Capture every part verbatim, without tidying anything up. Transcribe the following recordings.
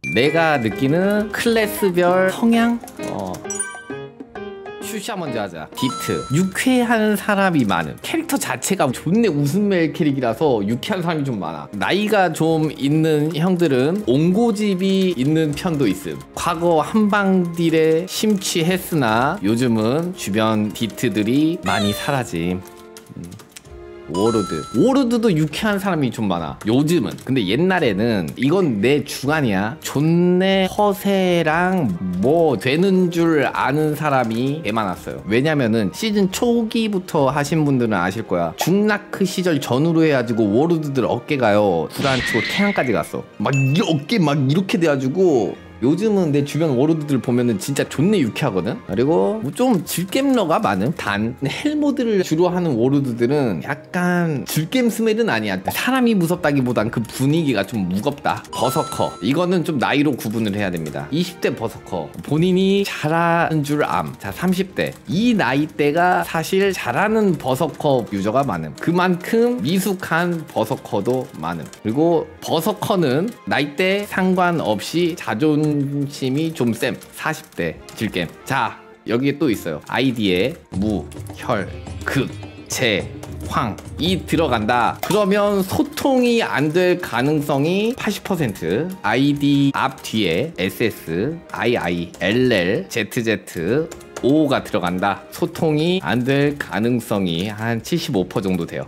내가 느끼는 클래스별 성향? 어. 슈샤 먼저 하자. 디트. 유쾌한 사람이 많은. 캐릭터 자체가 존내 웃음멜 캐릭이라서 유쾌한 사람이 좀 많아. 나이가 좀 있는 형들은 옹고집이 있는 편도 있음. 과거 한방딜에 심취했으나 요즘은 주변 디트들이 많이 사라짐. 음. 워로드. 워로드도 유쾌한 사람이 좀 많아 요즘은. 근데 옛날에는 이건 내 주관이야. 존내 허세랑 뭐 되는 줄 아는 사람이 개 많았어요. 왜냐면은 시즌 초기부터 하신 분들은 아실 거야. 중라크 시절 전후로 해가지고 워로드들 어깨가요 구단치고 태양까지 갔어. 막 이 어깨 막 이렇게 돼가지고. 요즘은 내 주변 워로드들 보면은 진짜 존내 유쾌하거든? 그리고 뭐 좀 질겜러가 많음. 단 헬모드를 주로 하는 워로드들은 약간 질겜 스멜은 아니야. 사람이 무섭다기보단 그 분위기가 좀 무겁다. 버서커. 이거는 좀 나이로 구분을 해야 됩니다. 이십 대 버서커. 본인이 잘하는 줄 암. 자, 삼십 대. 이 나이대가 사실 잘하는 버서커 유저가 많음. 그만큼 미숙한 버서커도 많음. 그리고 버서커는 나이대 상관없이 자존 심이 좀 쌤. 사십 대 질겜. 자, 여기에 또 있어요. 아이디에 무, 혈, 극, 재, 황 이 들어간다. 그러면 소통이 안 될 가능성이 팔십 퍼센트. 아이디 앞 뒤에 에스에스, 아이아이, 엘엘, 제트제트, 오가 들어간다. 소통이 안 될 가능성이 한 칠십오 퍼센트 정도 돼요.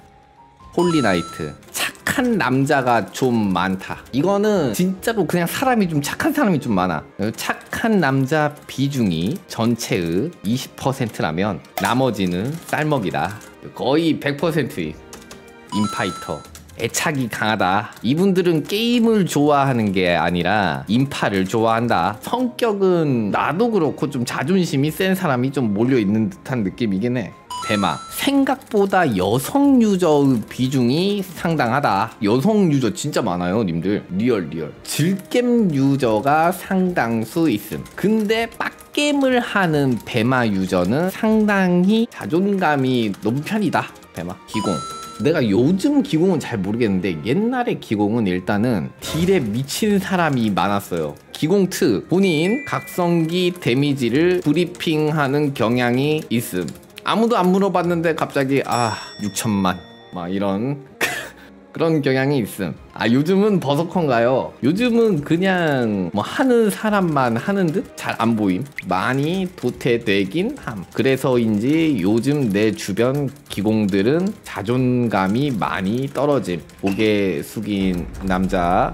홀리나이트. 착한 남자가 좀 많다. 이거는 진짜로 그냥 사람이 좀 착한 사람이 좀 많아. 착한 남자 비중이 전체의 이십 퍼센트라면 나머지는 쌀먹이다. 거의 백 퍼센트. 인파이터. 애착이 강하다. 이분들은 게임을 좋아하는 게 아니라 인파를 좋아한다. 성격은 나도 그렇고 좀 자존심이 센 사람이 좀 몰려있는 듯한 느낌이긴 해. 대마. 생각보다 여성 유저의 비중이 상당하다. 여성 유저 진짜 많아요 님들. 리얼 리얼. 질겜 유저가 상당수 있음. 근데 빡겜을 하는 대마 유저는 상당히 자존감이 높은 편이다. 대마. 기공. 내가 요즘 기공은 잘 모르겠는데 옛날에 기공은 일단은 딜에 미친 사람이 많았어요. 기공이 본인 각성기 데미지를 브리핑하는 경향이 있음. 아무도 안 물어봤는데 갑자기 아 육천만 막 이런 그런 경향이 있음. 아 요즘은 버서커인가요? 요즘은 그냥 뭐 하는 사람만 하는 듯 잘 안 보임. 많이 도태되긴 함. 그래서인지 요즘 내 주변 기공들은 자존감이 많이 떨어짐. 고개 숙인 남자.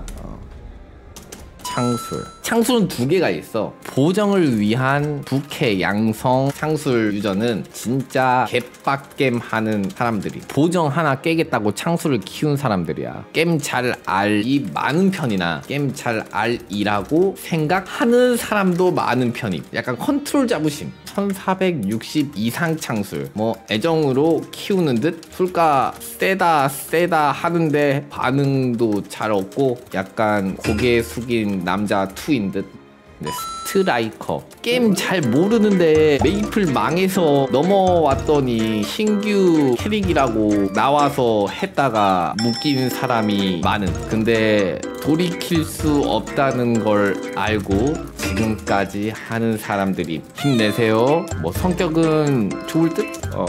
창술. 창술은 두 개가 있어. 보정을 위한 부캐 양성 창술 유저는 진짜 개빡겜 하는 사람들이. 보정 하나 깨겠다고 창술을 키운 사람들이야. 게임 잘 알이 많은 편이나 게임 잘 알이라고 생각하는 사람도 많은 편임. 약간 컨트롤 자부심. 천사백육십 이상 창술. 뭐 애정으로 키우는 듯 술가 세다 세다 하는데 반응도 잘 없고 약간 고개 숙인 남자 투인 듯. 네, 스트라이커. 게임 잘 모르는데 메이플 망해서 넘어왔더니 신규 캐릭이라고 나와서 했다가 묶인 사람이 많은. 근데 돌이킬 수 없다는 걸 알고 지금까지 하는 사람들이. 힘내세요. 뭐 성격은 좋을 듯? 어.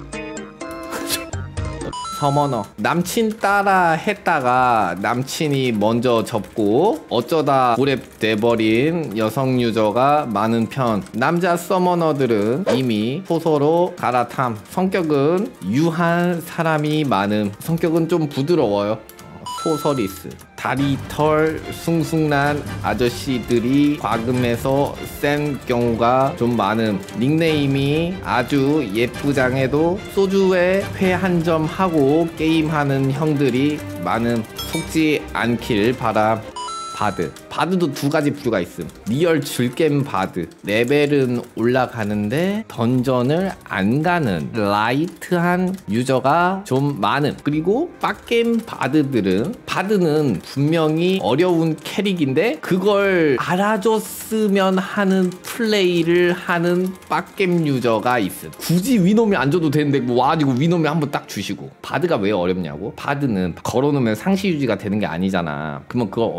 서머너. 남친 따라 했다가 남친이 먼저 접고 어쩌다 고렙 돼버린 여성 유저가 많은 편. 남자 서머너들은 이미 소서로 갈아탐. 성격은 유한 사람이 많음. 성격은 좀 부드러워요. 소서리스. 다리 털 숭숭난 아저씨들이 과금해서 센 경우가 좀 많음. 닉네임이 아주 예쁘장해도 소주에 회 한 점 하고 게임하는 형들이 많음. 속지 않길 바람. 바드. 바드도 두 가지 부류가 있음. 리얼 즐겜 바드. 레벨은 올라가는데 던전을 안 가는 라이트한 유저가 좀 많음. 그리고 빡겜 바드들은 바드는 분명히 어려운 캐릭인데 그걸 알아줬으면 하는 플레이를 하는 빡겜 유저가 있음. 굳이 위놈이 안 줘도 되는데 뭐 와가지고 위놈이 한번 딱 주시고. 바드가 왜 어렵냐고? 바드는 걸어놓으면 상시 유지가 되는 게 아니잖아. 그러면 그걸 언제 걸어야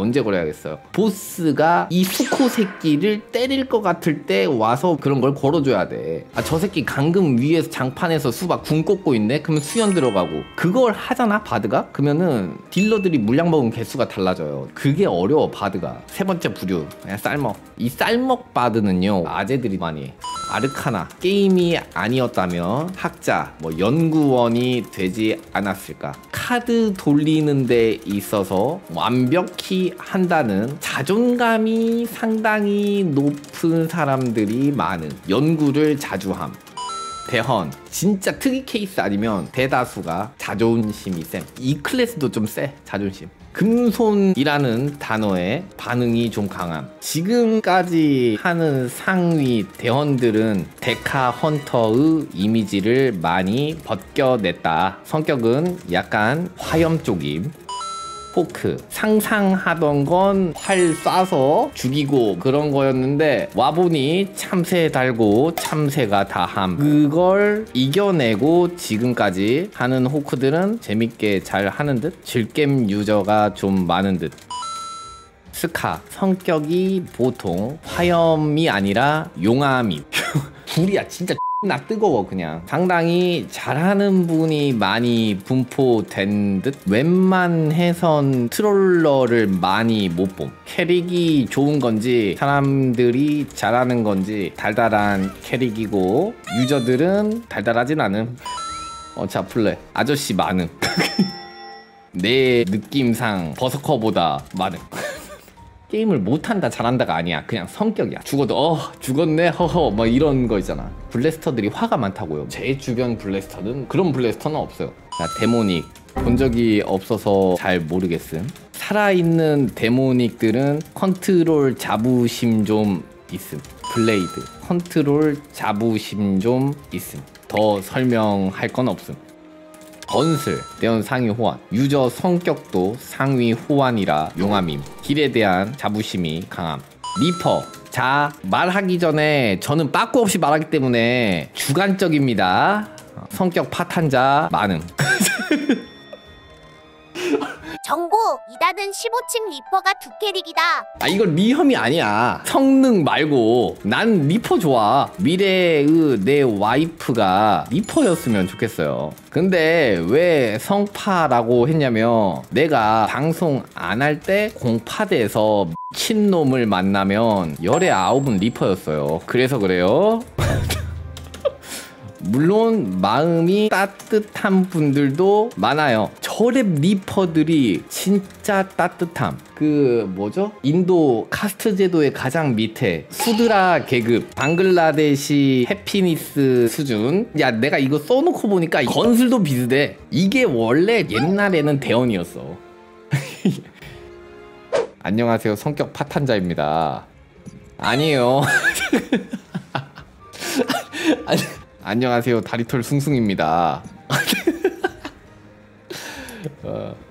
해야겠어요. 보스가 이 수코 새끼를 때릴 것 같을 때 와서 그런 걸 걸어줘야 돼. 아, 저 새끼 강금 위에서 장판에서 수박 궁 꽂고 있네? 그러면 수연 들어가고. 그걸 하잖아 바드가? 그러면은 딜러들이 물량 먹은 개수가 달라져요. 그게 어려워 바드가. 세 번째 부류 그냥 쌀먹. 이 쌀먹 바드는요 아재들이 많이 해. 아르카나 게임이 아니었다면 학자 뭐 연구원이 되지 않았을까. 카드 돌리는 데 있어서 완벽히 한다는 자존감이 상당히 높은 사람들이 많은 연구를 자주 함. 대헌 진짜 특이 케이스 아니면 대다수가 자존심이 쌤. 이 클래스도 좀 세. 자존심. 금손이라는 단어에 반응이 좀 강함. 지금까지 하는 상위 대헌들은 데카 헌터의 이미지를 많이 벗겨냈다. 성격은 약간 화염 쪽임. 포크 상상하던 건 활 쏴서 죽이고 그런 거였는데 와보니 참새 달고 참새가 다함. 그걸 이겨내고 지금까지 하는 호크들은 재밌게 잘 하는 듯. 질겜 유저가 좀 많은 듯. 스카 성격이 보통 화염이 아니라 용암임. 불이야 진짜 나 뜨거워. 그냥 상당히 잘하는 분이 많이 분포된 듯. 웬만해선 트롤러를 많이 못 봄. 캐릭이 좋은 건지 사람들이 잘하는 건지 달달한 캐릭이고 유저들은 달달하진 않음. 어, 자 플레 아저씨 많음. 내 느낌상 버서커보다 많음. 게임을 못한다 잘한다가 아니야. 그냥 성격이야. 죽어도 어 죽었네 허허 뭐 이런 거 있잖아. 블래스터들이 화가 많다고요. 제 주변 블래스터는 그런 블래스터는 없어요. 자 데모닉 본 적이 없어서 잘 모르겠음. 살아있는 데모닉들은 컨트롤 자부심 좀 있음. 블레이드 컨트롤 자부심 좀 있음. 더 설명할 건 없음. 건슬 대원 상위 호환. 유저 성격도 상위 호환이라 용암임. 딜에 대한 자부심이 강함. 리퍼 자 말하기 전에 저는 빠꾸 없이 말하기 때문에 주관적입니다. 성격 파탄자 많음. 정보 이단은 십오 층 리퍼가 두 캐릭이다. 아 이건 리험이 아니야. 성능 말고 난 리퍼 좋아. 미래의 내 와이프가 리퍼였으면 좋겠어요. 근데 왜 성파라고 했냐면 내가 방송 안 할 때 공파대에서 미친놈을 만나면 열의 아홉은 리퍼였어요. 그래서 그래요. 물론 마음이 따뜻한 분들도 많아요. 저랩 리퍼들이 진짜 따뜻함. 그 뭐죠? 인도 카스트 제도의 가장 밑에 수드라 계급 방글라데시 해피니스 수준. 야 내가 이거 써놓고 보니까 건슬도 비슷해. 이게 원래 옛날에는 대원이었어. 안녕하세요 성격 파탄자입니다. 아니에요. 아니, 안녕하세요 다리털 숭숭입니다. 어.